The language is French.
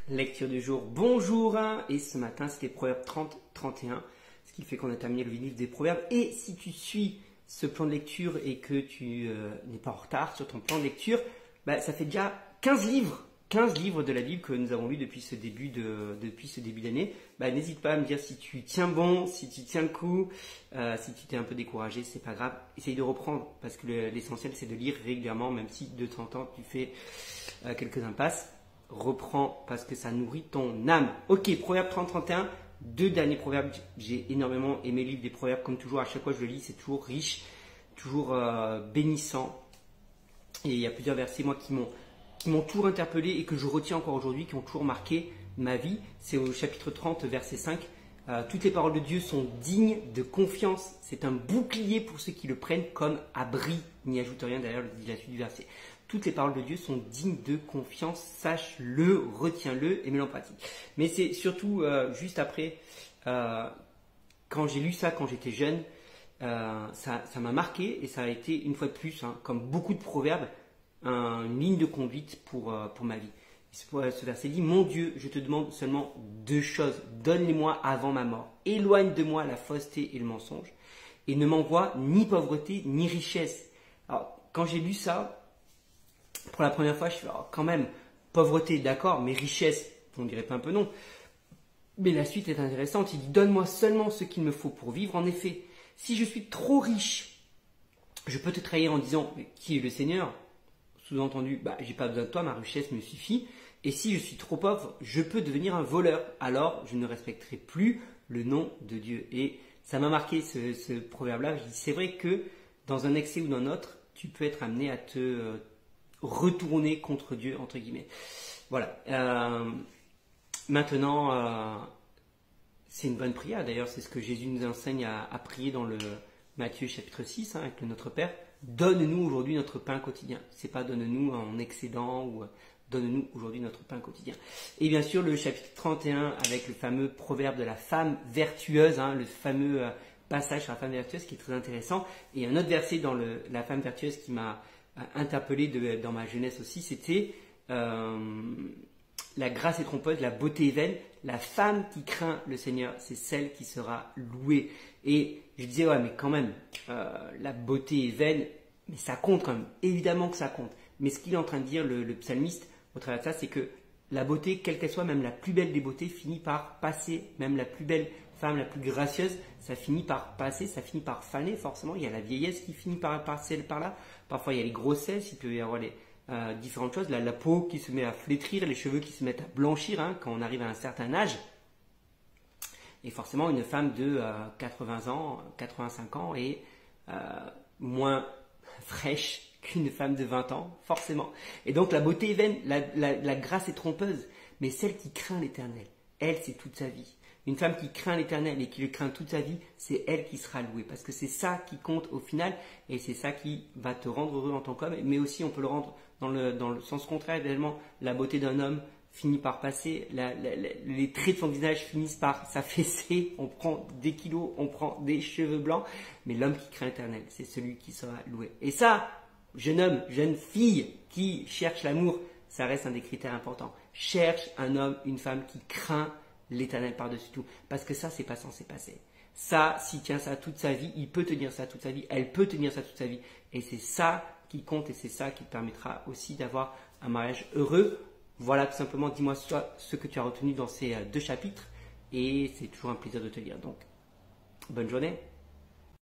Lecture du jour, bonjour, et ce matin c'était Proverbe 30-31, ce qui fait qu'on a terminé le livre des Proverbes. Et si tu suis ce plan de lecture et que tu n'es pas en retard sur ton plan de lecture, ça fait déjà 15 livres de la Bible que nous avons lus depuis ce début d'année. N'hésite pas à me dire si tu tiens bon, si tu tiens le coup, si tu t'es un peu découragé, c'est pas grave. Essaye de reprendre parce que l'essentiel c'est de lire régulièrement, même si de temps en temps tu fais quelques impasses. Reprends parce que ça nourrit ton âme. Ok, Proverbe 30-31, deux derniers proverbes. J'ai énormément aimé le livre des proverbes. Comme toujours, à chaque fois que je le lis, c'est toujours riche, toujours bénissant. Et il y a plusieurs versets, moi, qui m'ont toujours interpellé et que je retiens encore aujourd'hui, qui ont toujours marqué ma vie. C'est au chapitre 30, verset 5. Toutes les paroles de Dieu sont dignes de confiance. C'est un bouclier pour ceux qui le prennent comme abri. N'y ajoute rien, d'ailleurs, dit la suite du verset. Toutes les paroles de Dieu sont dignes de confiance. Sache-le, retiens-le et mets-le en pratique. Mais c'est surtout juste après, quand j'ai lu ça, quand j'étais jeune, ça m'a marqué et ça a été une fois de plus, comme beaucoup de proverbes, une ligne de conduite pour ma vie. Ce verset dit: Mon Dieu, je te demande seulement deux choses. Donne-les-moi avant ma mort. Éloigne de moi la fausseté et le mensonge. Et ne m'envoie ni pauvreté ni richesse. Alors, quand j'ai lu ça, pour la première fois, je suis quand même, pauvreté, d'accord, mais richesse, on dirait pas un peu non. Mais la suite est intéressante. Il dit: Donne-moi seulement ce qu'il me faut pour vivre. En effet, si je suis trop riche, je peux te trahir en disant: mais qui est le Seigneur? Sous-entendu, j'ai pas besoin de toi, ma richesse me suffit. Et si je suis trop pauvre, je peux devenir un voleur. Alors, je ne respecterai plus le nom de Dieu. Et ça m'a marqué ce proverbe-là. Je dis: c'est vrai que dans un excès ou dans un autre, tu peux être amené à te retourner contre Dieu, entre guillemets. Voilà. Maintenant, c'est une bonne prière. D'ailleurs, c'est ce que Jésus nous enseigne à prier dans le Matthieu chapitre 6, avec le Notre Père. Donne-nous aujourd'hui notre pain quotidien. C'est pas donne-nous en excédent ou donne-nous aujourd'hui notre pain quotidien. Et bien sûr, le chapitre 31 avec le fameux proverbe de la femme vertueuse, le fameux passage sur la femme vertueuse qui est très intéressant. Et un autre verset dans la femme vertueuse qui m'a interpellé dans ma jeunesse aussi, c'était la grâce est trompeuse, la beauté est vaine. La femme qui craint le Seigneur, c'est celle qui sera louée. Et je disais, ouais, mais quand même, la beauté est vaine, mais ça compte quand même. Évidemment que ça compte. Mais ce qu'il est en train de dire, le psalmiste, au travers de ça, c'est que la beauté, quelle qu'elle soit, même la plus belle des beautés, finit par passer. Même la plus belle femme, la plus gracieuse, ça finit par passer, ça finit par faner, forcément. Il y a la vieillesse qui finit par passer par là. Parfois, il y a les grossesses, il peut y avoir différentes choses. La peau qui se met à flétrir, les cheveux qui se mettent à blanchir quand on arrive à un certain âge. Et forcément, une femme de 80 ans, 85 ans est moins fraîche qu'une femme de 20 ans, forcément. Et donc, la beauté est vaine, la grâce est trompeuse. Mais celle qui craint l'Éternel, elle, c'est toute sa vie. Une femme qui craint l'Éternel et qui le craint toute sa vie, c'est elle qui sera louée. Parce que c'est ça qui compte au final et c'est ça qui va te rendre heureux en tant qu'homme. Mais aussi, on peut le rendre dans le sens contraire. Évidemment, la beauté d'un homme finit par passer, les traits de son visage finissent par s'affaisser, on prend des kilos, on prend des cheveux blancs, mais l'homme qui craint l'Éternel, c'est celui qui sera loué. Et ça, jeune homme, jeune fille qui cherche l'amour, ça reste un des critères importants. Cherche un homme, une femme qui craint l'Éternel par-dessus tout, parce que ça, c'est pas censé passer. Ça, s'il tient ça toute sa vie, il peut tenir ça toute sa vie, elle peut tenir ça toute sa vie, et c'est ça qui compte et c'est ça qui te permettra aussi d'avoir un mariage heureux. Voilà, tout simplement, dis-moi ce que tu as retenu dans ces deux chapitres et c'est toujours un plaisir de te lire. Donc, bonne journée.